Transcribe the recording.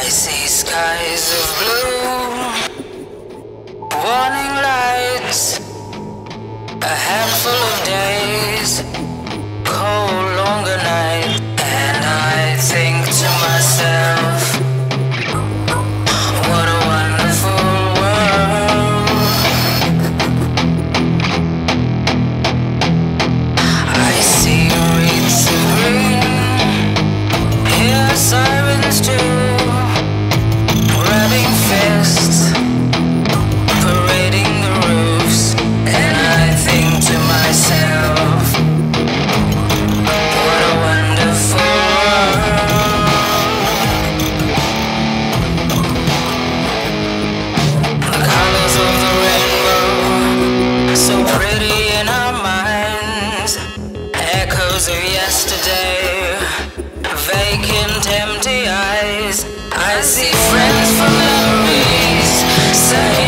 see skies of blue, warning lights, a handful of days, cold longer night, and I think to myself, what a wonderful world. I see wreaths of green, hear sirens too, grabbing fists, parading the roofs, and I think to myself, what a wonderful world. The colors of the rainbow, so pretty in our minds, echoes of yesterday, vacant empty eyes. I see friends from memories saying